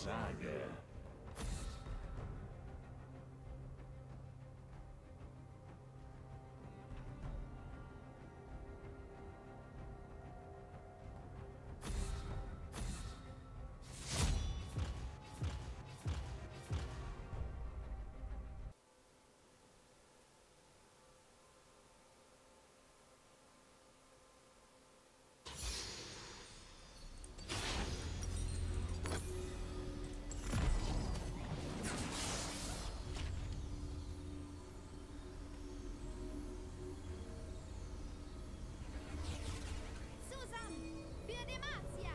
sage. Zusammen für Demacia!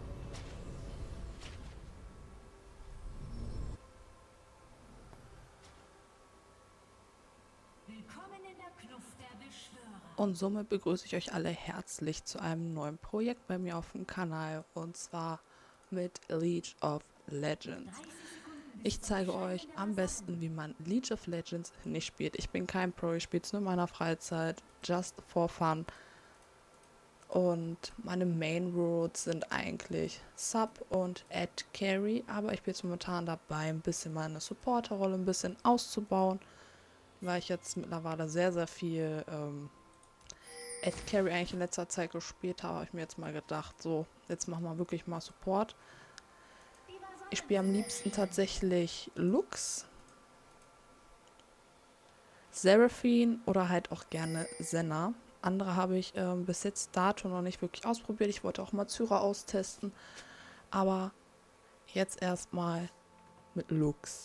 Willkommen in der Kluft der Beschwörer. Und somit begrüße ich euch alle herzlich zu einem neuen Projekt bei mir auf dem Kanal, und zwar mit League of Legends. Ich zeige euch am besten, wie man League of Legends nicht spielt. Ich bin kein Pro, ich spiele es nur in meiner Freizeit, just for fun. Und meine Main Roles sind eigentlich Sub und Add Carry, aber ich bin jetzt momentan dabei, ein bisschen meine Supporterrolle ein bisschen auszubauen, weil ich jetzt mittlerweile sehr, sehr viel Add Carry eigentlich in letzter Zeit gespielt habe ich mir jetzt mal gedacht, so, jetzt machen wir wirklich mal Support. Ich spiele am liebsten tatsächlich Lux, Seraphine oder halt auch gerne Senna. Andere habe ich bis jetzt dato noch nicht wirklich ausprobiert. Ich wollte auch mal Zyra austesten, aber jetzt erstmal mit Lux.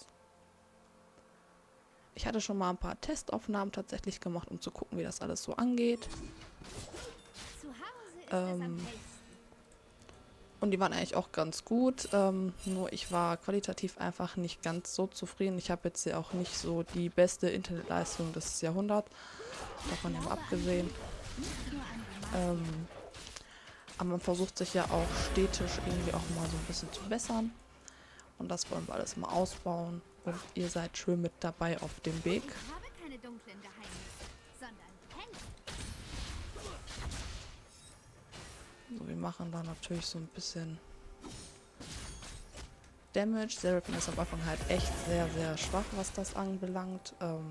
Ich hatte schon mal ein paar Testaufnahmen tatsächlich gemacht, um zu gucken, wie das alles so angeht. Zu Hause ist es am hellsten. Und die waren eigentlich auch ganz gut, nur ich war qualitativ einfach nicht ganz so zufrieden. Ich habe jetzt ja auch nicht so die beste Internetleistung des Jahrhunderts, davon ja mal abgesehen. Aber man versucht sich ja auch stetig irgendwie auch mal so ein bisschen zu bessern. Und das wollen wir alles mal ausbauen. Und ihr seid schön mit dabei auf dem Weg. Ich habe keine dunklen Geheimnisse, sondern helle. So, wir machen da natürlich so ein bisschen Damage. Seraphine ist am Anfang halt echt sehr, sehr schwach, was das anbelangt.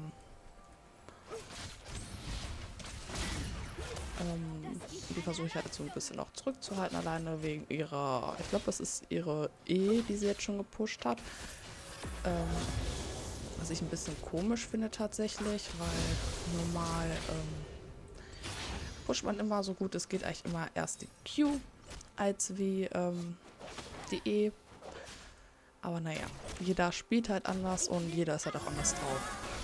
Die versuche ich halt so ein bisschen auch zurückzuhalten, alleine wegen ihrer, ich glaube, das ist ihre E, die sie jetzt schon gepusht hat. Was ich ein bisschen komisch finde tatsächlich, weil normal pusht man immer so gut es geht eigentlich immer erst die Q als wie die E. Aber naja, jeder spielt halt anders und jeder ist halt auch anders drauf.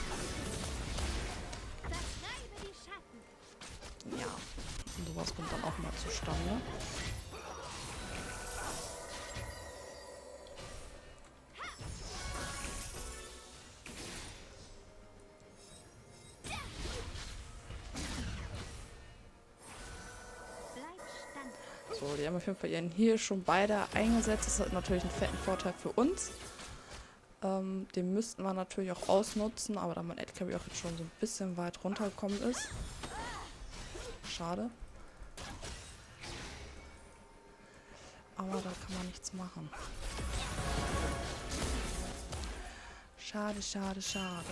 Vertreibe die Schatten. Ja, und sowas kommt dann auch mal zustande. Bleib standhaft. So, die haben auf jeden Fall ihren Heal schon beide eingesetzt. Das hat natürlich einen fetten Vorteil für uns. Den müssten wir natürlich auch ausnutzen, aber da mein Add Carry auch jetzt schon so ein bisschen weit runtergekommen ist. Schade. Aber da kann man nichts machen. Schade, schade, schade.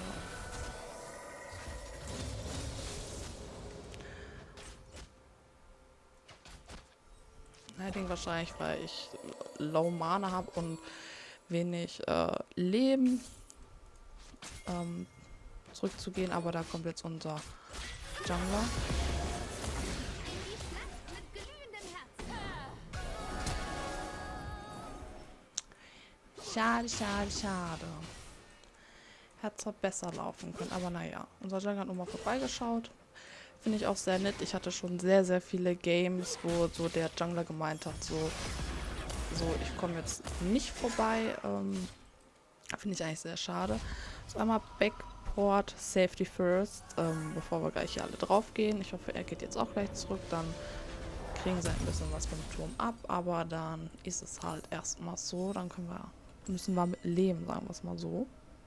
Ich denke wahrscheinlich, weil ich Low Mana habe und wenig Leben zurückzugehen, aber da kommt jetzt unser Jungler. In die Schlacht mit glühendem Herzen. Schade, schade, schade. Hätte zwar besser laufen können, aber naja. Unser Jungler hat nochmal vorbeigeschaut. Finde ich auch sehr nett. Ich hatte schon sehr, sehr viele Games, wo so der Jungler gemeint hat, so ich komme jetzt nicht vorbei. Finde ich eigentlich sehr schade. So, einmal Backport, Safety First, bevor wir gleich hier alle drauf gehen. Ich hoffe, er geht jetzt auch gleich zurück. Dann kriegen sie ein bisschen was vom Turm ab, aber dann ist es halt erstmal so. Dann müssen wir mit leben, sagen wir es mal so.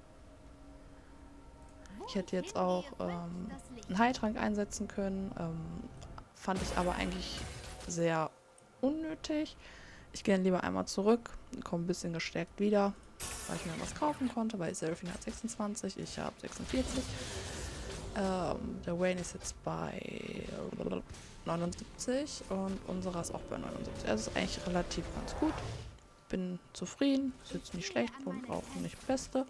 Ich hätte jetzt auch einen Heiltrank einsetzen können. Fand ich aber eigentlich sehr unnötig. Ich gehe dann lieber einmal zurück, komme ein bisschen gestärkt wieder, weil ich mir was kaufen konnte, weil Seraphine hat 26, ich habe 46. Der Wayne ist jetzt bei 79 und unserer ist auch bei 79. Also ist eigentlich relativ ganz gut. Bin zufrieden, ist jetzt nicht schlecht und auch nicht beste.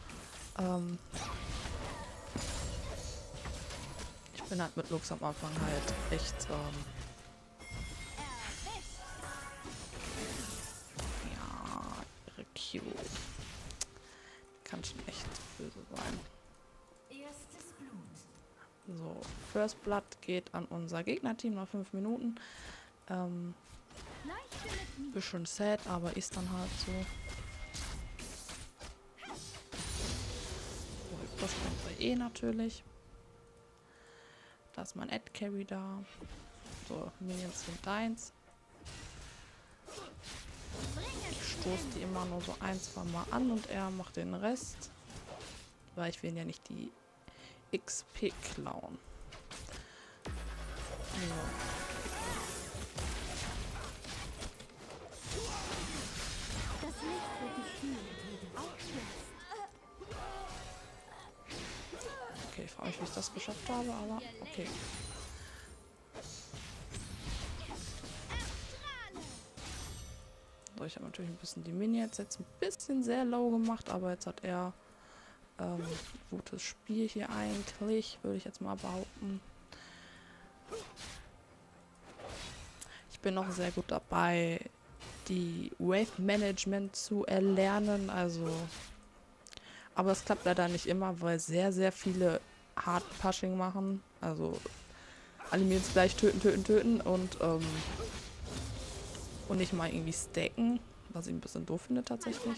Ich bin halt mit Lux am Anfang halt echt ja, ihre Q kann schon echt böse sein. Erstes Blut. So, First Blood geht an unser Gegnerteam nach 5 Minuten. Leuchte mit mir. Bisschen sad, aber ist dann halt so. So, wir pushen unsere E natürlich. Da ist mein Ad Carry da. So, Minions sind deins. Ich stoße die immer nur so 1-2 Mal an und er macht den Rest. Weil ich will ja nicht die XP klauen. So. Das Licht wird dich fühlen. Auch Okay, ich frage mich, wie ich das geschafft habe, aber okay. So, ich habe natürlich ein bisschen die Minions jetzt ein bisschen sehr low gemacht, aber jetzt hat er gutes Spiel hier eigentlich, würde ich jetzt mal behaupten. Ich bin noch sehr gut dabei, die Wave Management zu erlernen, also aber es klappt leider nicht immer, weil sehr, sehr viele Hard Pushing machen, also alle Minions gleich töten und nicht mal irgendwie stacken, was ich ein bisschen doof finde tatsächlich.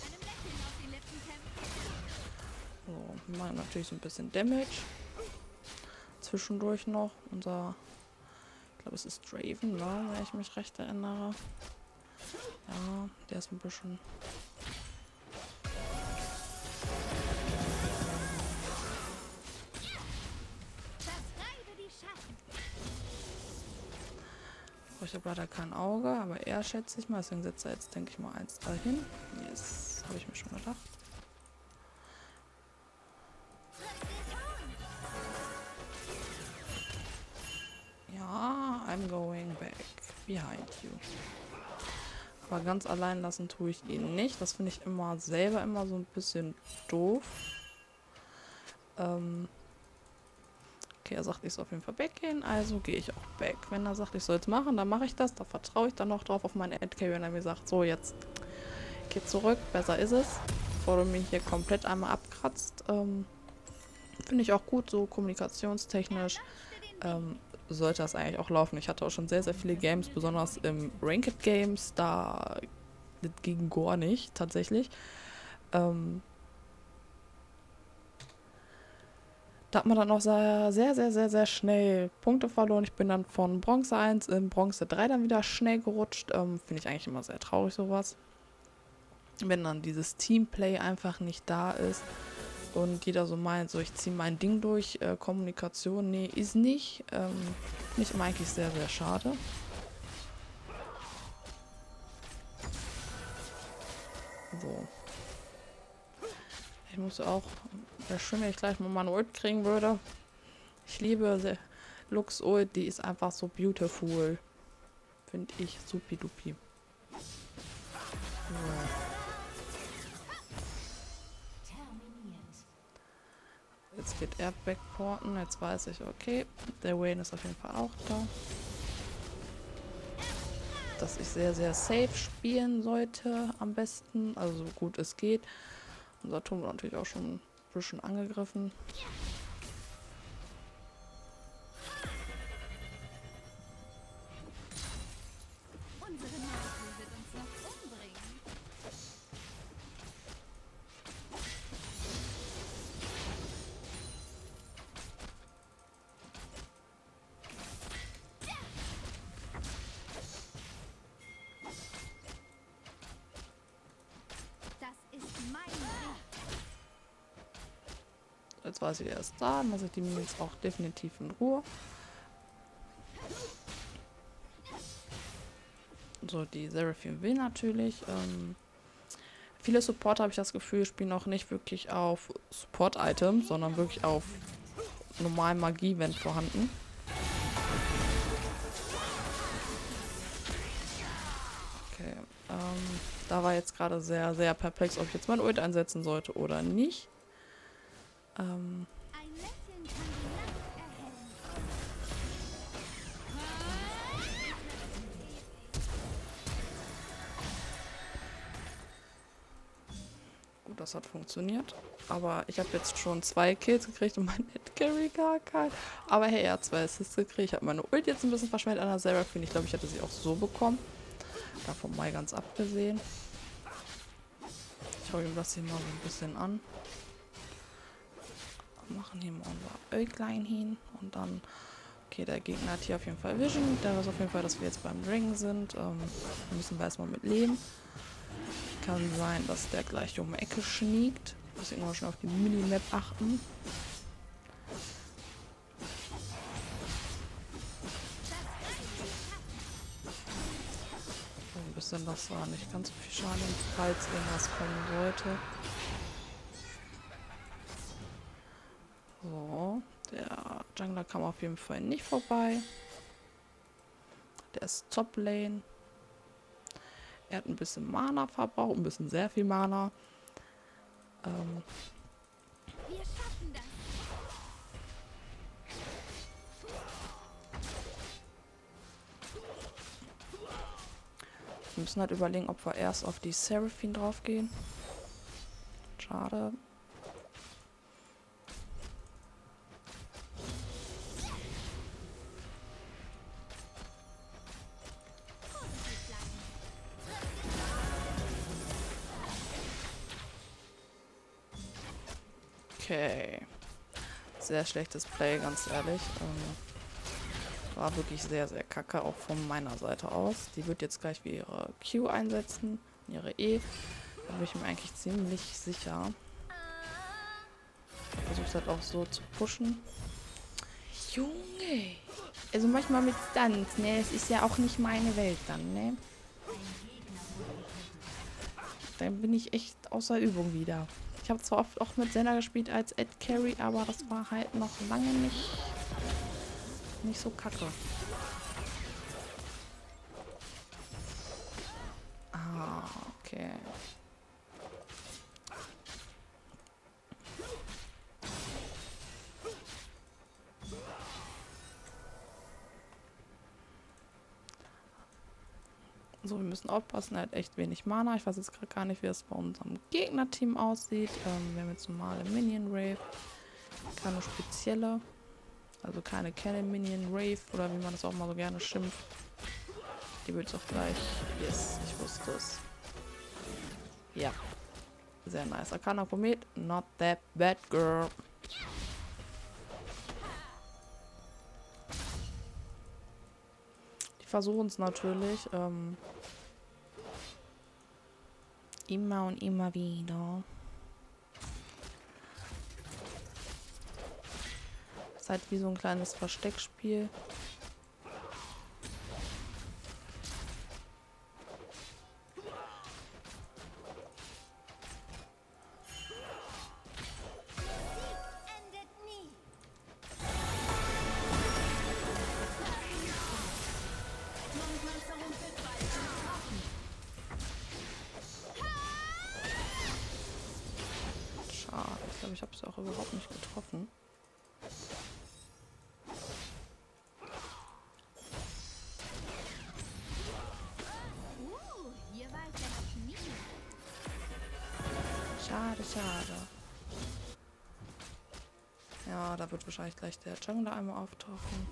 So, wir machen natürlich so ein bisschen Damage. Zwischendurch noch unser, ich glaube es ist Draven, ne, wenn ich mich recht erinnere. Ja, der ist ein bisschen... Ich habe leider kein Auge, aber er schätze ich mal, deswegen setzt er jetzt, denke ich mal, 1 dahin. Yes, habe ich mir schon gedacht. Ja, I'm going back behind you. Aber ganz allein lassen tue ich ihn nicht. Das finde ich immer selber immer so ein bisschen doof. Okay, er sagt, ich soll auf jeden Fall backgehen, also gehe ich auch back. Wenn er sagt, ich soll es machen, dann mache ich das. Da vertraue ich dann noch drauf auf meine Ad-Carry, wenn er mir sagt, so jetzt geh zurück, besser ist es. Bevor du mich hier komplett einmal abkratzt. Finde ich auch gut, so kommunikationstechnisch sollte das eigentlich auch laufen. Ich hatte auch schon sehr, sehr viele Games, besonders im Ranked Games, da gegen Gore nicht, tatsächlich. Da hat man dann auch sehr, sehr, sehr, sehr schnell Punkte verloren. Ich bin dann von Bronze 1 in Bronze 3 dann wieder schnell gerutscht. Finde ich eigentlich immer sehr traurig, sowas. Wenn dann dieses Teamplay einfach nicht da ist und jeder so meint, so ich ziehe mein Ding durch, Kommunikation, nee, ist nicht. Finde ich immer eigentlich sehr, sehr schade. So. Ich muss auch, wäre schön, wenn ich gleich mal meine Ult kriegen würde. Ich liebe Lux Ult, die ist einfach so beautiful. Finde ich supi-dupi. So. Jetzt geht er backporten, jetzt weiß ich, okay, der Wayne ist auf jeden Fall auch da. Dass ich sehr, sehr safe spielen sollte, am besten, also so gut es geht. Unser Turm wird natürlich auch schon ein bisschen angegriffen. unsere Nase wird uns noch umbringen. Das ist mein Weg. Jetzt weiß ich, er ist da, dann lasse ich die Minions auch definitiv in Ruhe. So, die Seraphine will natürlich. Viele Supporter, habe ich das Gefühl, spielen auch nicht wirklich auf Support-Items, sondern wirklich auf normalen Magie, wenn vorhanden. Okay, da war jetzt gerade sehr, sehr perplex, ob ich jetzt mein Ult einsetzen sollte oder nicht. Ein Lächeln kann die Nacht erhellen. Gut, das hat funktioniert. Aber ich habe jetzt schon 2 Kills gekriegt und mein Carry gar keinen. Aber hey, er hat 2 Assists gekriegt. Ich habe meine Ult jetzt ein bisschen verschwendet an der Seraphine. Ich glaube, ich hätte sie auch so bekommen. Davon mal ganz abgesehen. Ich schaue ihm das hier mal so ein bisschen an. Machen hier mal unser Äuglein hin. Und dann... Okay, der Gegner hat hier auf jeden Fall Vision. Der weiß auf jeden Fall, dass wir jetzt beim Ring sind. Müssen wir erstmal mit leben. Kann sein, dass der gleich um die Ecke schniegt. Deswegen mal schon auf die Minimap achten. So, ein bisschen, das war nicht ganz so viel Schaden, falls irgendwas kommen sollte. So, der Jungler kam auf jeden Fall nicht vorbei. Der ist Top Lane. Er hat ein bisschen Mana verbraucht, ein bisschen sehr viel Mana. Wir schaffen das. Wir müssen halt überlegen, ob wir erst auf die Seraphine drauf gehen. Schade. Okay. Sehr schlechtes Play, ganz ehrlich. War wirklich sehr, sehr kacke, auch von meiner Seite aus. Die wird jetzt gleich wie ihre Q einsetzen, ihre E. Da bin ich mir eigentlich ziemlich sicher. Versucht halt auch so zu pushen. Junge! Also manchmal mit Stunts, ne? Es ist ja auch nicht meine Welt dann, ne? Dann bin ich echt außer Übung wieder. Ich habe zwar oft auch mit Senna gespielt als Ed Carry, aber das war halt noch lange nicht so kacke. Ah, okay. So, wir müssen aufpassen, er hat echt wenig Mana. Ich weiß jetzt gerade gar nicht, wie es bei unserem Gegnerteam aussieht. Wir haben jetzt normale Minion Rave. Keine spezielle. Also keine Cannon Minion Rave oder wie man das auch mal so gerne schimpft. Die wird es auch gleich. Yes, ich wusste es. Ja. Sehr nice. Arcana Komet. Not that bad girl. Die versuchen es natürlich. Immer und immer wieder. Das ist halt wie so ein kleines Versteckspiel. Endet nie. Schade. Ich glaube, ich habe es auch überhaupt nicht getroffen. Hier war ich ja noch nie. Schade, schade. Ja, da wird wahrscheinlich gleich der Jungler einmal auftauchen.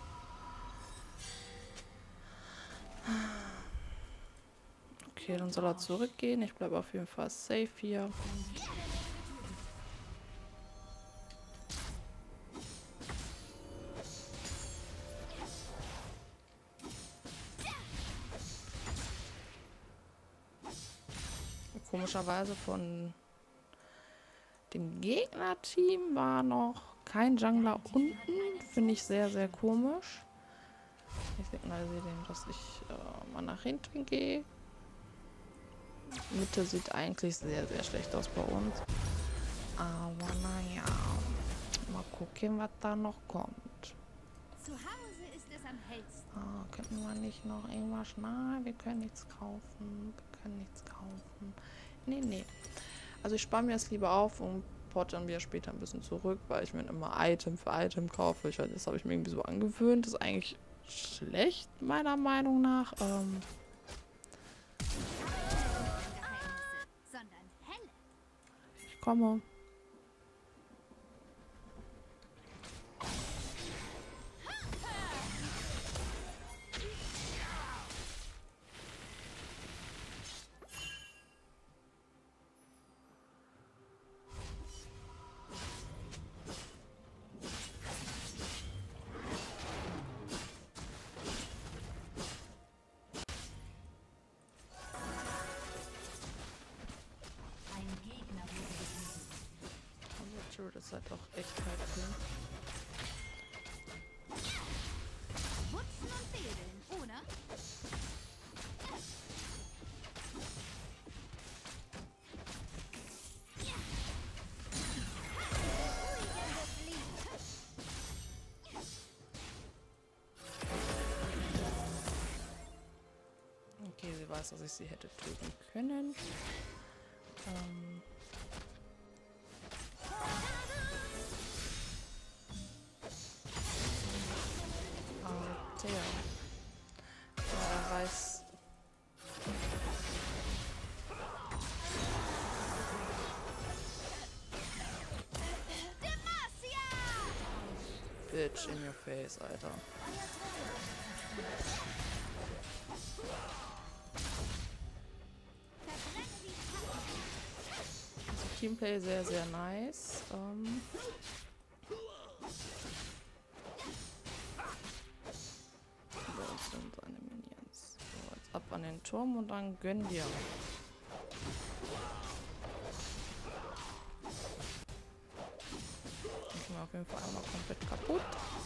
Okay, dann soll er zurückgehen. Ich bleibe auf jeden Fall safe hier. Komischerweise von dem Gegnerteam war noch kein Jungler unten. Finde ich sehr, sehr komisch. Ich signalisiere dem, dass ich mal nach hinten gehe. Mitte sieht eigentlich sehr, sehr schlecht aus bei uns. Aber naja, mal gucken, was da noch kommt. Zu Hause ist es am hellsten. Könnten wir nicht noch irgendwas? Nein, wir können nichts kaufen. Wir können nichts kaufen. Nee, nee. Also ich spare mir das lieber auf und porte dann wieder später ein bisschen zurück, weil ich mir immer Item für Item kaufe. Das habe ich mir irgendwie so angewöhnt. Das ist eigentlich schlecht, meiner Meinung nach. Geheimnisse, sondern helle. Ich komme. Ein Gegner wurde besiegt. Also das ist halt auch echt halt Putzen und wedeln, oder? Okay, sie weiß, dass ich sie hätte töten können. Aber der. Er weiß. Bitch in your face, Alter. Also Teamplay sehr, sehr nice. Das sind seine Minions. So, jetzt ab an den Turm und dann gönn dir. Ich bin auf jeden Fall einmal komplett kaputt.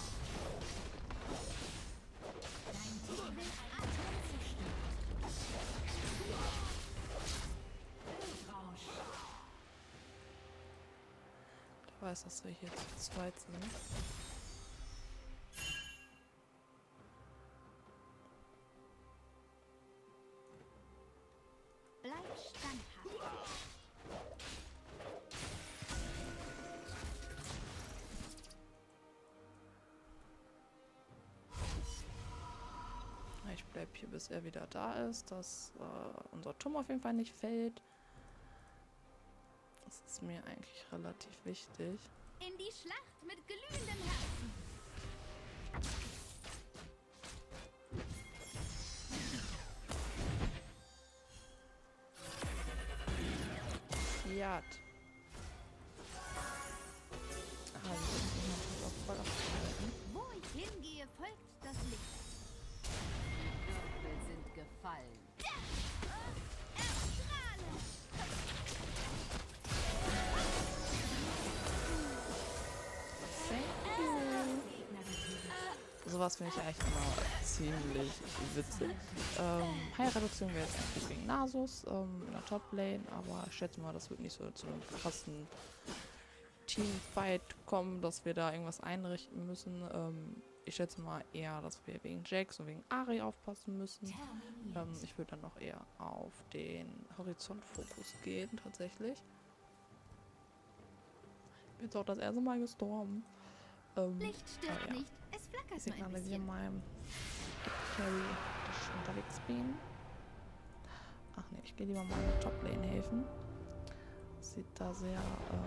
Ich weiß, dass wir hier zu zweit sind. Bleib standhaft. Ich bleib hier, bis er wieder da ist, dass unser Turm auf jeden Fall nicht fällt. Das ist mir eigentlich relativ wichtig. In die Schlacht mit glühendem Herzen. Fiat. Ah, wir sind natürlich auch voll abgehalten. Wo ich hingehe, folgt das Licht. Würfel sind gefallen. Erstrahle! Sowas finde ich eigentlich immer ziemlich witzig. Heilreduktion wäre jetzt eigentlich gegen Nasus in der Top-Lane, aber ich schätze mal, das wird nicht so zu einem krassen Teamfight kommen, dass wir da irgendwas einrichten müssen. Ich schätze mal eher, dass wir wegen Jax und wegen Ari aufpassen müssen. Ich würde dann noch eher auf den Horizontfokus gehen, tatsächlich. Ich bin jetzt auch das erste Mal gestorben. Licht stört ja. nicht. Es flackert nur ein Signalisiere bisschen. meinem Carry, dass ich unterwegs bin. Ach ne, ich gehe lieber mal in der Top-Lane helfen. Sieht da sehr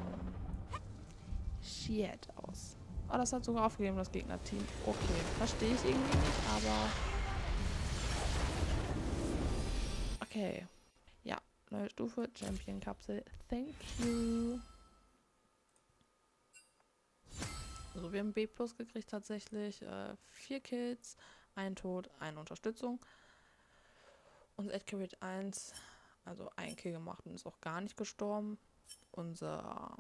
shit aus. Oh, das hat sogar aufgegeben, das Gegnerteam. Okay, verstehe ich irgendwie nicht, aber okay. Ja, neue Stufe, Champion-Kapsel. Thank you. So, wir haben B+ gekriegt tatsächlich. 4 Kills, ein Tod, eine Unterstützung. Unser Edgecarry 1, also ein Kill gemacht und ist auch gar nicht gestorben. Unser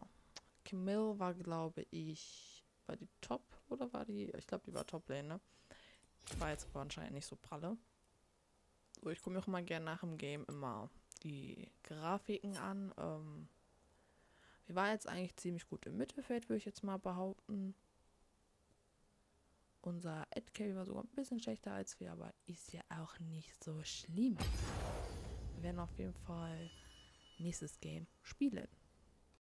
Camille war, glaube ich, war die Top oder war die? Ich glaube, die war Top-Lane, ne? War jetzt aber anscheinend nicht so pralle. So, ich gucke mir auch immer gerne nach dem Game immer die Grafiken an. Wir waren jetzt eigentlich ziemlich gut im Mittelfeld, würde ich jetzt mal behaupten. Unser Ad-Carry war sogar ein bisschen schlechter als wir, aber ist ja auch nicht so schlimm. Wir werden auf jeden Fall nächstes Game spielen.